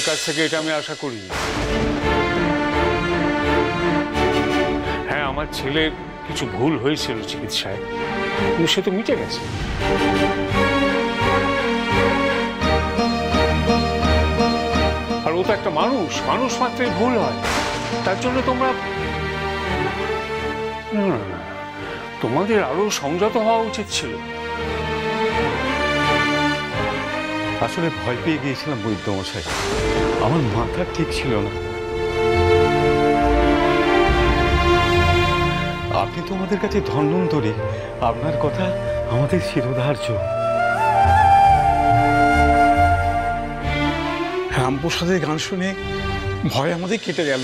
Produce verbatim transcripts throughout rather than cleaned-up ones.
কাছ থেকে এটা আমি আশা করি। হ্যাঁ, আমার ছেলের কিছু ভুল হয়েছিল চিকিৎসায়, কিন্তু সে তো মিটে গেছে। আর ও তো একটা মানুষ, মানুষ মাত্রই ভুল হয়। তার জন্য তোমরা না না না তোমাদের আরো সংযত হওয়া উচিত ছিল। আসলে ভয় পেয়ে গিয়েছিলাম বৈদ্যমশাই, আমার মাথা ঠিক ছিল না। আপনি তো আমাদের কাছে ধন্বন্তরী, আপনার কথা আমাদের শিরোধার্য। রামপ্রসাদের গান শুনে ভয় আমাদের কেটে গেল।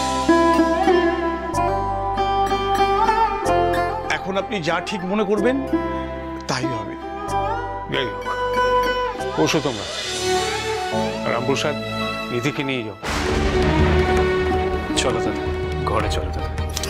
এখন আপনি যা ঠিক মনে করবেন তাই হবে। যাই হোক, বসো তোমরা। রামপ্রসাদ, নিধিকে নিয়ে যাও। চলো দাদা, ঘরে চলো দাদা।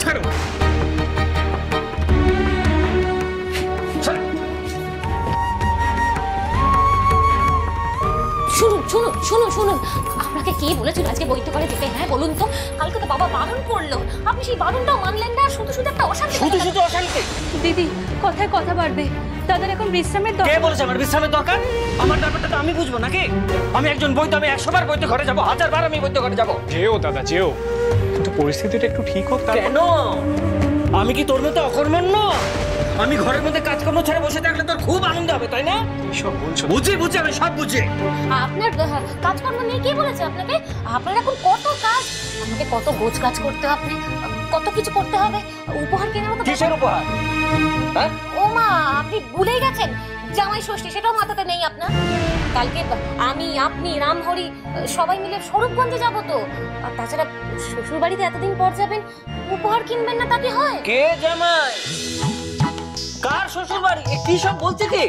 শুনুন শুনুন শুনুন শুনুন আপনাকে কে বলেছিল আজকে বৈদ্য করে যেতে? হ্যাঁ বলুন তো, কালকে তো বাবা বারণ করলো, আপনি সেই বারণটাও মানলেন না, শুধু শুধু একটা অশান্তি। শুধু শুধু অশান্তি? দিদি, কথায় কথা বাড়বে। দাদার এখন বিশ্রামের দরকার। কে বলেছে আমার বিশ্রামের দরকার? আমার ব্যাপারটা তো আমি বুঝবো নাকি? আমি একজন বৈদ্য, আমি একশো বার বৈদ্য ঘরে যাবো, হাজার বার আমি বৈদ্য ঘরে যাবো। যেও দাদা যেও, কিন্তু পরিস্থিতিটা একটু ঠিক হোক। কেন? আমি কি তোর মতো অকর্মণ্য? আমি ঘরের মধ্যে কাজকর্ম ছেড়ে বসে থাকলে তোর খুব আনন্দ হবে, তাই না? সব বলছো বুঝি বুঝি, আমি সব বুঝি। আপনার কাজকর্ম নিয়ে কে বলেছে আপনাকে? আপনার এখন কত কাজ, আমাকে কত গোছ কাজ করতে হবে, কত কিছু করতে হবে, উপহার কেনার মতো। কিসের উপহার? হ্যাঁ ও মা, আপনি ভুলেই গেছেন জামাই ষষ্ঠী, সেটাও মাথাতে নেই আপনার। কালকে আমি, আপনি, রামহরি সবাই মিলে স্বরূপগঞ্জে যাবো তো। আর তাছাড়া শ্বশুর বাড়িতে এতদিন পর যাবেন, উপহার কিনবেন না তাকে হয়? কে জামাই? কার শ্বশুর বাড়ি? কি সব বলছে কি?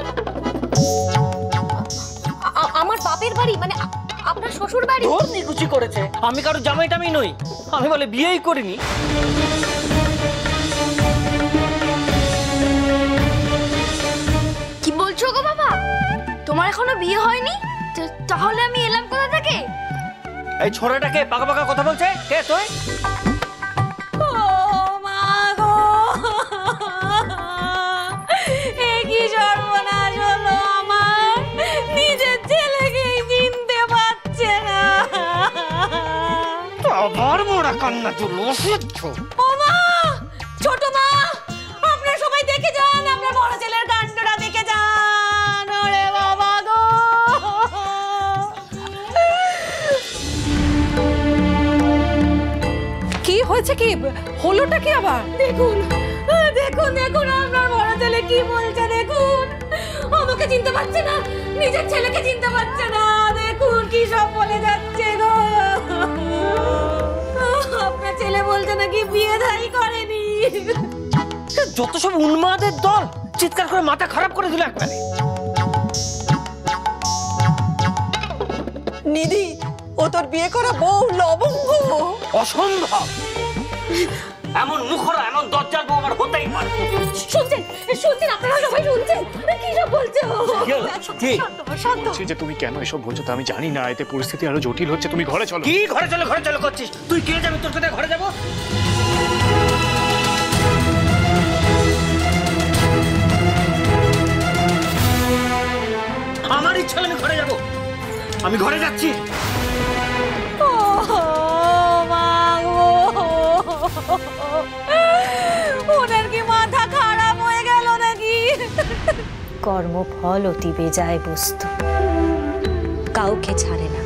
আমার বাপের বাড়ি, মানে আপনার শ্বশুর বাড়ি। ওর নিকুচি করেছে, আমি কারো জামাই টামাই নই, আমি বলে বিয়েই করিনি। কি বলছো গো বাবা? তোমার এখনো বিয়ে হয়নি? তাহলে আমি এলাম কোথা থেকে? এই ছোড়াটাকে পাকা পাকা কথা বলছে কে? তুই? ও মা গো, এ কি সর্বনাশ হলো আমার! নিজের ছেলেকেই চিনতে পারছে না। আবার মোড়া কান্না তুলো অসহ্য। ও মা, ছোট মা, আপনারা সবাই দেখে যান, আপনার বড় ছেলের কাণ্ডটা দেখে যান। ওরে বাবা গো! কি হয়েছে? কি হলোটা কি আবার? দেখুন দেখুন দেখুন আপনার বড় ছেলে কি বলছে, দেখুন। আমাকে চিনতে পারছে না, নিজের ছেলেকে চিনতে পারছে না। দেখুন কি সব বলে যাচ্ছে গো। আপনার ছেলে বলছে নাকি বিয়ে ধাই করেনি। যত সব উন্মাদের দল, চিৎকার করে মাথা খারাপ করে দিল একবারে। নিধি, ও তোর বিয়ে করা বউ লবঙ্গ। অসম্ভব! এমন মুখরা, এমন দজ্জাল বউ আমার হতেই পারে। শুনছেন শুনছেন আপনারা সবাই শুনছেন কি সব বলছে ও? বলছি যে তুমি কেন এসব বলছো তা আমি জানি না, এতে পরিস্থিতি আরো জটিল হচ্ছে। তুমি ঘরে চলো। কি ঘরে চলো ঘরে চলো করছিস? তুই কে যাবি? তোর সাথে ঘরে যাবো? আমার ইচ্ছা আমি ঘরে যাব, আমি ঘরে যাচ্ছি। ওনার কি মাথা খারাপ হয়ে গেল নাকি? কর্মফল অতি বেজায় বস্তু, কাউকে ছাড়ে না।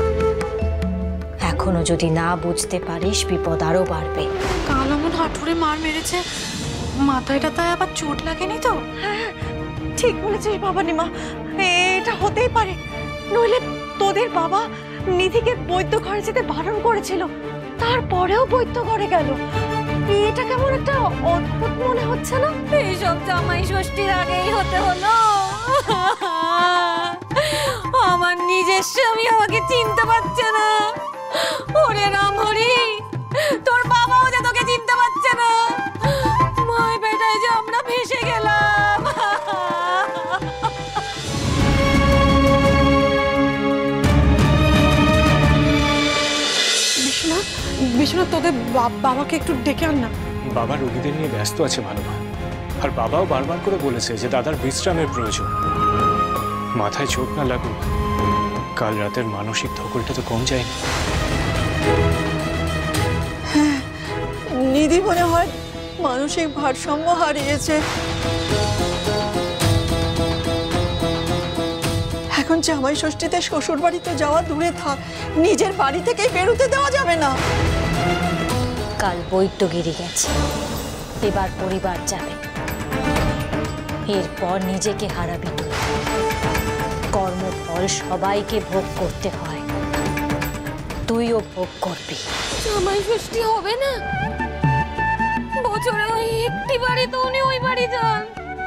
এখনো যদি না বুঝতে পারিস, বিপদ আরো বাড়বে। কাল এমন হাঁটুরে মার মেরেছে, মাথায়টা তাই আবার চোট লাগেনি তো? হ্যাঁ, ঠিক বলেছিস বাবানি মা, এটা হতেই পারে। নইলে তোদের বাবা নিধিকে বৈদ্য ঘরে যেতে বারণ করেছিল, তারপরেও বৈদ্য ঘরে গেল। এটা কেমন একটা অদ্ভুত মনে হচ্ছে না? এইসব জামাই ষষ্ঠীর আগেই হতে হলো। আমার নিজের স্বামী আমাকে চিনতে পারছে না। ওরে রামহরি, তোর বাবাও যে তোকে চিনতে পারছে না। মায় বেটায় যে আমরা ভেসে গেলাম। তোদের বাবাকে একটু ডেকে আন না। বাবা রোগীদের নিয়ে ব্যস্ত আছে ভালো মা, আর বাবাও বারবার করে বলেছে যে দাদার বিশ্রামের প্রয়োজন। মাথায় চোট না লাগুক, কাল রাতের মানসিক ধকলটা তো কম যায়নি। নিধি মনে হয় মানসিক ভারসাম্য হারিয়েছে। এখন জামাই ষষ্ঠীতে শ্বশুর বাড়িতে যাওয়া দূরে থাক, নিজের বাড়ি থেকে বেরোতে দেওয়া যাবে না। কাল বৈদ্যগিরি গেছে, এবার পরিবার যাবে, এরপর নিজেকে হারাবি তুই। কর্মফল সবাইকে ভোগ করতে হয়, তুইও ভোগ করবি। জামাই ষষ্ঠী হবে না, বছরে ওই একটি বাড়ি তো উনি ওই বাড়ি যান।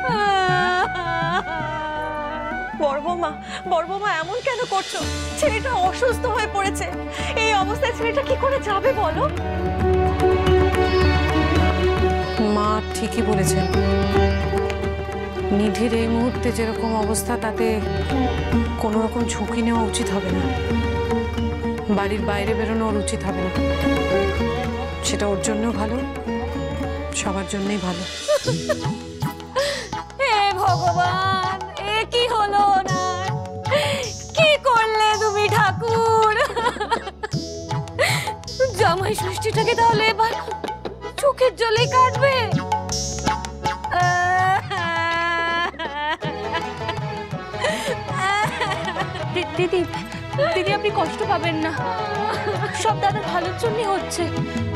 বড় বৌমা, বড় বৌমা এমন কেন করছো? ছেলেটা অসুস্থ হয়ে পড়েছে, এই অবস্থায় ছেলেটা কি করে যাবে বলো? মা ঠিকই বলেছেন, নিধির এই মুহূর্তে যেরকম অবস্থা তাতে কোনো রকম ঝুঁকি নেওয়া উচিত হবে না। বাড়ির বাইরে বেরোনো ওর উচিত হবে না, সেটা ওর জন্যও ভালো, সবার জন্যই ভালো। হে ভগবান, এ কি হলো না, কি করলে তুমি ঠাকুর? জামাই ষষ্ঠীটাকে তাহলে এবার চোখের জলে কাটবে? দিদি দিদি আপনি কষ্ট পাবেন না, সব দাদার ভালোর জন্যই হচ্ছে।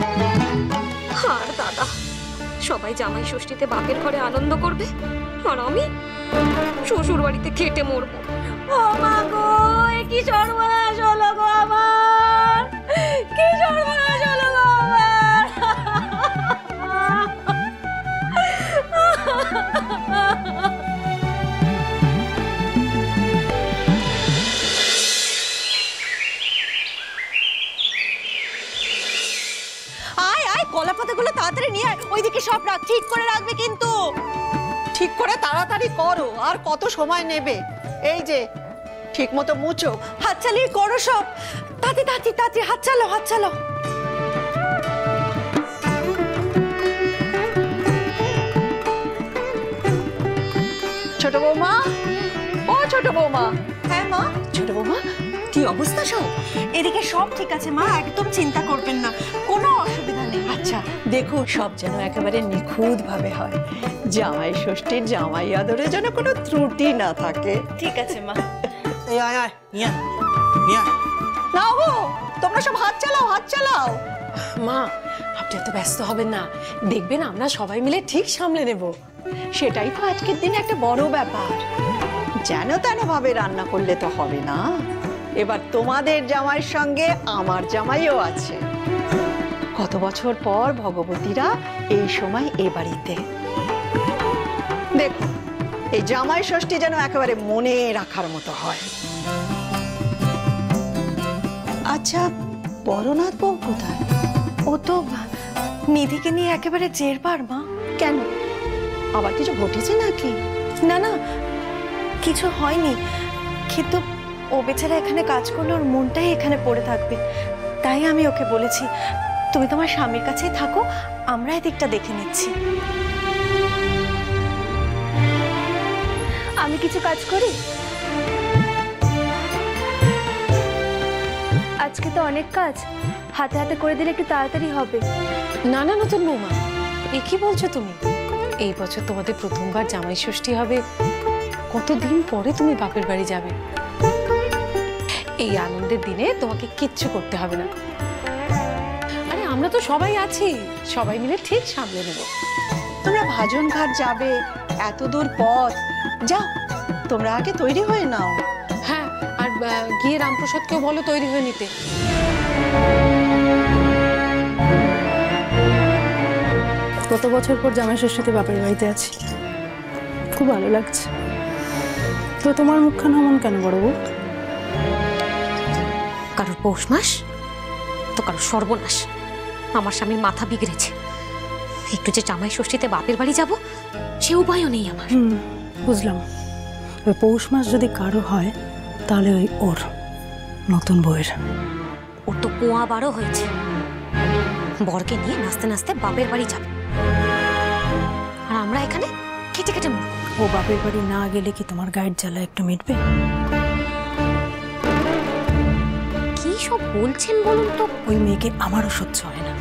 আর দাদা, সবাই জামাই ষষ্ঠীতে বাপের ঘরে আনন্দ করবে, আর আমি শ্বশুর বাড়িতে খেটে মরবো। ও মা গো, এ কি সর্বনাশ হলো গো আমার, কি সর্বনাশ হলো গো আমার। আয় আয়, কলা পাতাগুলো তাড়াতাড়ি নিয়ে আয়, ওইদিকে সব রাখ, ঠিক করে রাখবে কিন্তু। ঠিক করে তাড়াতাড়ি করো, আর কত সময় নেবে? এই যে ঠিক মতো মুছো, হাত চালিয়ে করো সব, তাতে তাতে তাতে হাত চালাও, হাত চালাও। ছোট বৌমা, ও ছোট বৌমা। হ্যাঁ মা। ছোট বৌমা, কি অবস্থা সব? এদিকে সব ঠিক আছে মা, একদম চিন্তা করবেন না, কোনো অসুবিধা নেই। আচ্ছা দেখো, সব যেন একেবারে নিখুঁত ভাবে হয়, জামাই ষষ্ঠীর জামাই আদরে যেন কোনো ত্রুটি না থাকে। ঠিক আছে মা। এই আয় আয়, নিয়ে আয়, নিয়ে আয়। নাও গো, তোমরা সব হাত চালাও, হাত চালাও। মা, আপনি এত ব্যস্ত হবেন না, দেখবেন আমরা সবাই মিলে ঠিক সামলে নেব। সেটাই তো আজকের দিনে একটা বড় ব্যাপার। যেন তেন ভাবে রান্না করলে তো হবে না, এবার তোমাদের জামাইয়ের সঙ্গে আমার জামাইও আছে। কত বছর পর ভগবতীরা এই সময় এ বাড়িতে। দেখো, এই জামাই ষষ্ঠী যেন একেবারে মনে রাখার মতো হয়। আচ্ছা, বড়নাথ বউ কোথায়? ও তো নিধিকে নিয়ে একেবারে জেরবার মা। কেন, আবার কিছু ঘটেছে নাকি? না না, কিছু হয়নি, কিন্তু ও বেচারা এখানে কাজ করলে ওর মনটাই এখানে পড়ে থাকবে, তাই আমি ওকে বলেছি তুমি তোমার স্বামীর কাছেই থাকো, আমরা এদিকটা দেখে নিচ্ছি। আমি কিছু কাজ করি, আজকে তো অনেক কাজ, হাতে হাতে করে দিলে একটু তাড়াতাড়ি হবে। না না নতুন বৌমা, এ কি বলছো তুমি? এই বছর তোমাদের প্রথমবার জামাই ষষ্ঠী হবে, কতদিন পরে তুমি বাপের বাড়ি যাবে। এই আনন্দের দিনে তোমাকে কিচ্ছু করতে হবে না। আরে আমরা তো সবাই আছি, সবাই মিলে ঠিক সামলে নেব। তোমরা ভাজন ঘাট যাবে, এত দূর পথ, যাও তোমরা আগে তৈরি হয়ে নাও। হ্যাঁ, আর আহ, গিয়ে রামপ্রসাদকেও বলো তৈরি হয়ে নিতে। কত বছর পর জামাই ষষ্ঠীতে বাপের বাড়িতে আছি, খুব ভালো লাগছে। তো তোমার মুখখানা এমন কেন বড় বউ? কারোর পৌষ মাস তো কারোর সর্বনাশ, আমার স্বামীর মাথা বিগড়েছে, একটু যে জামাই ষষ্ঠীতে বাপের বাড়ি যাব সে উপায়ও নেই আমার। হুম, বুঝলাম। ওই পৌষ মাস যদি কারো হয় তাহলে ওই ওর নতুন বউয়ের। ওর তো পোয়া বারো হয়েছে, বরকে নিয়ে নাচতে নাচতে বাপের বাড়ি যাবে, আর আমরা এখানে কেটে কেটে মরব। ও বাপের বাড়ি না গেলে কি তোমার গায়ের জ্বালা একটু মিটবে? কি সব বলছেন বলুন তো? ওই মেয়েকে আমারও সহ্য হয় না।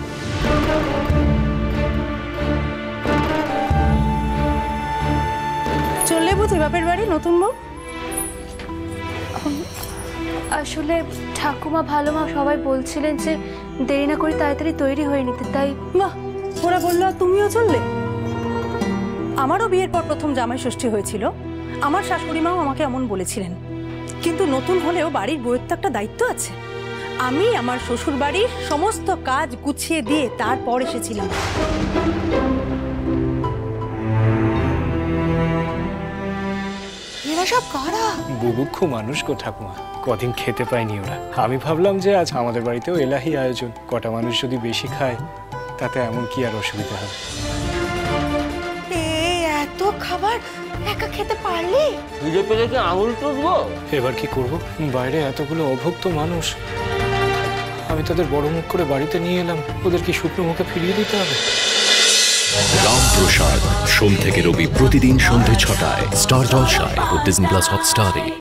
চললে বুঝি বাপের বাড়ি নতুন বউ? আসলে ঠাকুমা ভালো মা সবাই বলছিলেন যে দেরি না করে তাড়াতাড়ি তৈরি হয়ে নিতে, তাই। বাহ, ওরা বললো আর তুমিও চললে? আমারও বিয়ের পর প্রথম জামাই ষষ্ঠী হয়েছিল, আমার শাশুড়ি মাও আমাকে এমন বলেছিলেন। কিন্তু নতুন হলেও বাড়ির বউয়ের তো একটা দায়িত্ব আছে। আমি আমার শ্বশুর বাড়ির সমস্ত কাজ গুছিয়ে দিয়ে তারপর এসেছিলাম। এরা সব কারা? বুভুক্ষ মানুষ গো ঠাকুমা, কদিন খেতে পায়নি ওরা। আমি ভাবলাম যে আজ আমাদের বাড়িতেও এলাহি আয়োজন, কটা মানুষ যদি বেশি খায় তাতে এমন কি আর অসুবিধা হবে। এই এত খাবার একা খেতে পারলি? খিদে পেলে কি আঙুল চুষবো? এবার কি করব? বাইরে এতগুলো অভুক্ত মানুষ, আমি তাদের বড় মুখ করে বাড়িতে নিয়ে এলাম, ওদের কি শুকনো মুখে ফিরিয়ে দিতে হবে? রামপ্রসাদ সোম থেকে রবি প্রতিদিন সন্ধে ছটায় স্টার জলসায় ও ডিজনি প্লাস হটস্টারে।